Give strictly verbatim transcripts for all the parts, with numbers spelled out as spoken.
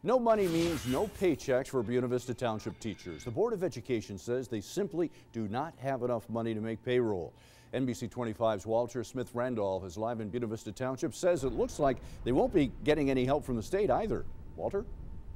No money means no paychecks for Buena Vista Township teachers. The Board of Education says they simply do not have enough money to make payroll. N B C twenty-five's Walter Smith-Randolph is live in Buena Vista Township, says it looks like they won't be getting any help from the state either. Walter?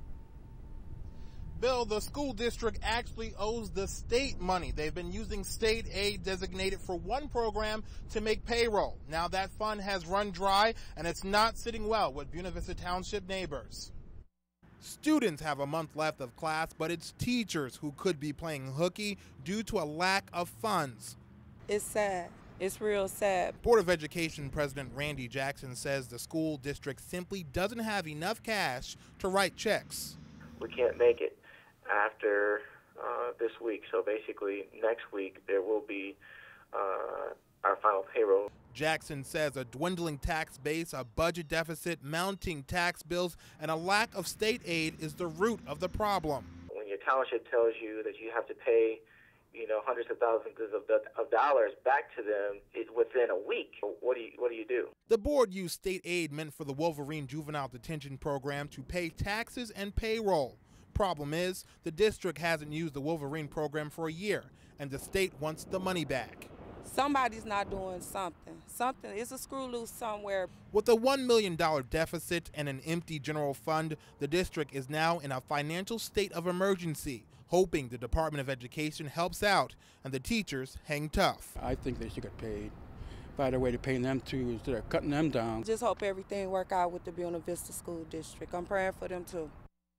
Bill, the school district actually owes the state money. They've been using state aid designated for one program to make payroll. Now that fund has run dry and it's not sitting well with Buena Vista Township neighbors. Students have a month left of class, but it's teachers who could be playing hooky due to a lack of funds. It's sad. It's real sad. Board of Education President Randy Jackson says the school district simply doesn't have enough cash to write checks. We can't make it after uh, this week, so basically next week there will be uh, our final payroll. Jackson says a dwindling tax base, a budget deficit, mounting tax bills, and a lack of state aid is the root of the problem. When your township tells you that you have to pay, you know, hundreds of thousands of, of dollars back to them within a week, what do you what do you do? The board used state aid meant for the Wolverine Juvenile Detention Program to pay taxes and payroll. Problem is, the district hasn't used the Wolverine program for a year, and the state wants the money back. Somebody's not doing something. Something is a screw loose somewhere. With a one million dollar deficit and an empty general fund, the district is now in a financial state of emergency, hoping the Department of Education helps out and the teachers hang tough. I think they should get paid. Find a way to pay them too instead of cutting them down. Just hope everything work out with the Buena Vista School District. I'm praying for them too.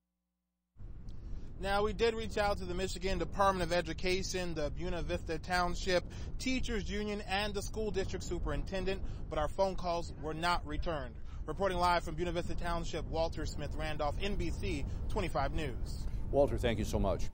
Now, we did reach out to the Michigan Department of Education, the Buena Vista Township Teachers Union, and the school district superintendent, but our phone calls were not returned. Reporting live from Buena Vista Township, Walter Smith-Randolph, N B C twenty-five News. Walter, thank you so much.